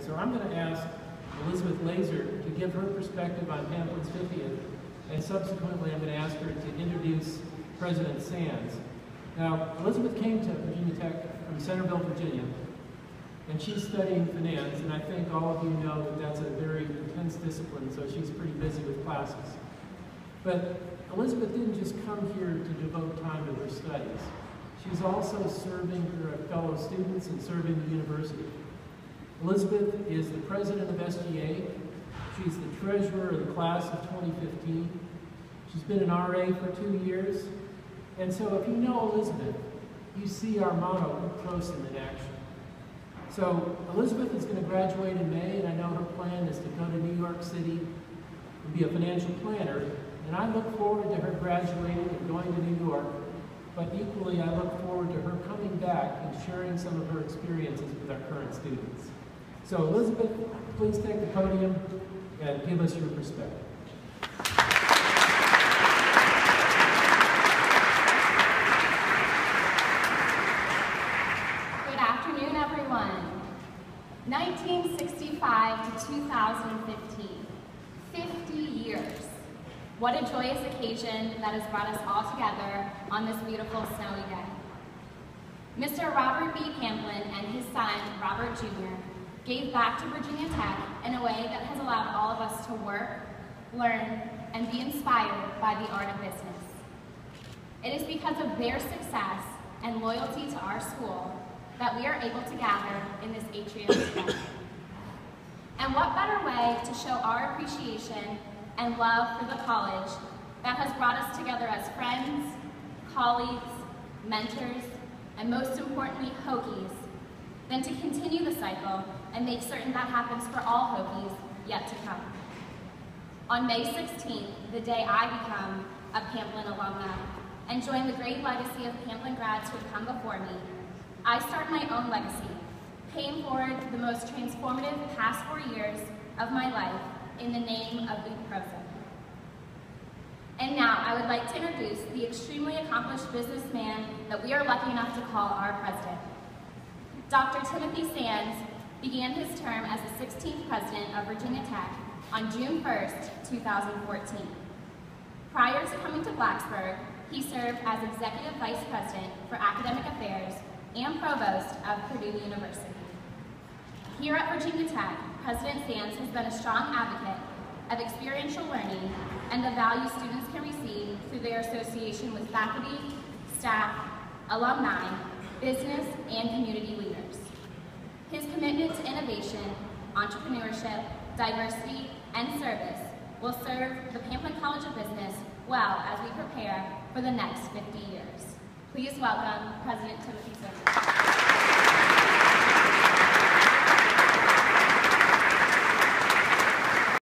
So I'm going to ask Elizabeth Lazor to give her perspective on Pamplin's 50th, and subsequently I'm going to ask her to introduce President Sands. Now, Elizabeth came to Virginia Tech from Centerville, Virginia, and she's studying finance, and I think all of you know that that's a very intense discipline, so she's pretty busy with classes. But Elizabeth didn't just come here to devote time to her studies. She's also serving her fellow students and serving the university. Elizabeth is the president of SGA. She's the treasurer of the class of 2015. She's been an RA for 2 years. And so if you know Elizabeth, you see our motto, Prosim, in action. So Elizabeth is going to graduate in May, and I know her plan is to go to New York City and be a financial planner. And I look forward to her graduating and going to New York, but equally I look forward to her coming back and sharing some of her experiences with our current students. So Elizabeth, please take the podium and give us your perspective. Good afternoon, everyone. 1965 to 2015, 50 years. What a joyous occasion that has brought us all together on this beautiful snowy day. Mr. Robert B. Pamplin and his son, Robert Jr., gave back to Virginia Tech in a way that has allowed all of us to work, learn, and be inspired by the art of business. It is because of their success and loyalty to our school that we are able to gather in this atrium today. And what better way to show our appreciation and love for the college that has brought us together as friends, colleagues, mentors, and most importantly, Hokies, than to continue the cycle and make certain that happens for all Hokies yet to come. On May 16th, the day I become a Pamplin alumni and join the great legacy of Pamplin grads who have come before me, I start my own legacy, paying forward the most transformative past 4 years of my life in the name of Prosim. And now I would like to introduce the extremely accomplished businessman that we are lucky enough to call our president. Dr. Timothy Sands began his term as the 16th president of Virginia Tech on June 1st, 2014. Prior to coming to Blacksburg, he served as executive vice president for academic affairs and provost of Purdue University. Here at Virginia Tech, President Sands has been a strong advocate of experiential learning and the value students can receive through their association with faculty, staff, alumni, business, and community leaders. His commitment to innovation, entrepreneurship, diversity, and service will serve the Pamplin College of Business well as we prepare for the next 50 years. Please welcome President Timothy Sands.